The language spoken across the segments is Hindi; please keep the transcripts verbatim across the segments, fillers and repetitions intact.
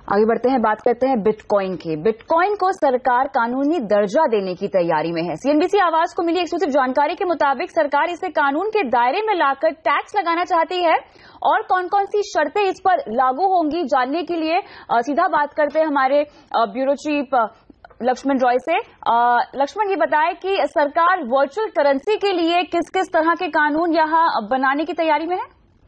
आगे बढ़ते हैं, बात करते हैं बिटकॉइन की। बिटकॉइन को सरकार कानूनी दर्जा देने की तैयारी में है। सीएनबीसी आवाज को मिली एक्सक्लूसिव जानकारी के मुताबिक सरकार इसे कानून के दायरे में लाकर टैक्स लगाना चाहती है और कौन कौन सी शर्तें इस पर लागू होंगी, जानने के लिए सीधा बात करते हैं हमारे ब्यूरो चीफ लक्ष्मण रॉय से। लक्ष्मण, ये बताएं कि सरकार वर्चुअल करेंसी के लिए किस किस तरह के कानून यहां बनाने की तैयारी में है?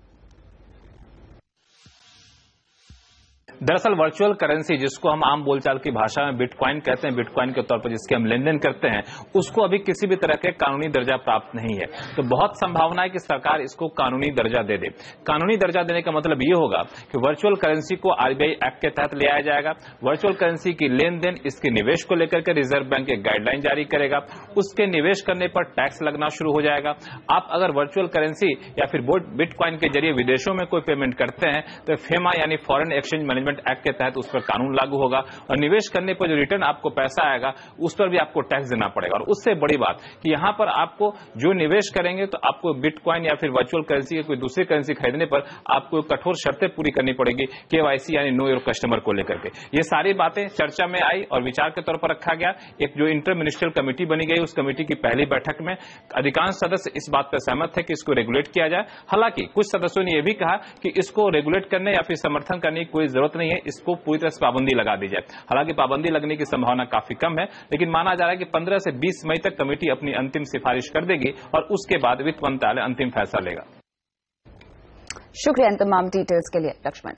दरअसल वर्चुअल करेंसी, जिसको हम आम बोलचाल की भाषा में बिटकॉइन कहते हैं, बिटकॉइन के तौर पर जिसके हम लेन देन करते हैं, उसको अभी किसी भी तरह के कानूनी दर्जा प्राप्त नहीं है। तो बहुत संभावना है कि सरकार इसको कानूनी दर्जा दे दे। कानूनी दर्जा देने का मतलब ये होगा कि वर्चुअल करेंसी को आरबीआई एक्ट के तहत ले आया जाएगा। वर्चुअल करेंसी की लेन देन, इसके निवेश को लेकर के रिजर्व बैंक एक गाइडलाइन जारी करेगा। उसके निवेश करने पर टैक्स लगना शुरू हो जाएगा। आप अगर वर्चुअल करेंसी या फिर बिटकॉइन के जरिए विदेशों में कोई पेमेंट करते हैं तो फेमा यानी फॉरेन एक्सचेंज मैनेजमेंट एक्ट के तहत उस पर कानून लागू होगा और निवेश करने पर जो रिटर्न आपको पैसा आएगा उस पर भी आपको टैक्स देना पड़ेगा। और उससे बड़ी बात कि यहां पर आपको जो निवेश करेंगे तो आपको बिटकॉइन या फिर वर्चुअल करेंसी या कोई दूसरी करेंसी खरीदने पर आपको कठोर शर्तें पूरी करनी पड़ेगी, केवाईसी यानी नो योर कस्टमर को लेकर के। ये सारी बातें चर्चा में आई और विचार के तौर पर रखा गया। एक जो इंटर मिनिस्ट्रियल कमेटी बनी गई, उस कमेटी की पहली बैठक में अधिकांश सदस्य इस बात पर सहमत थे कि इसको रेगुलेट किया जाए। हालांकि कुछ सदस्यों ने यह भी कहा कि इसको रेगुलेट करने या फिर समर्थन करने की कोई जरूरत नहीं है, इसको पूरी तरह से पाबंदी लगा दी जाए। हालांकि पाबंदी लगने की संभावना काफी कम है, लेकिन माना जा रहा है कि पंद्रह से बीस मई तक कमेटी अपनी अंतिम सिफारिश कर देगी और उसके बाद वित्त मंत्रालय अंतिम फैसला लेगा। शुक्रिया इन तमाम डिटेल्स के लिए लक्ष्मण।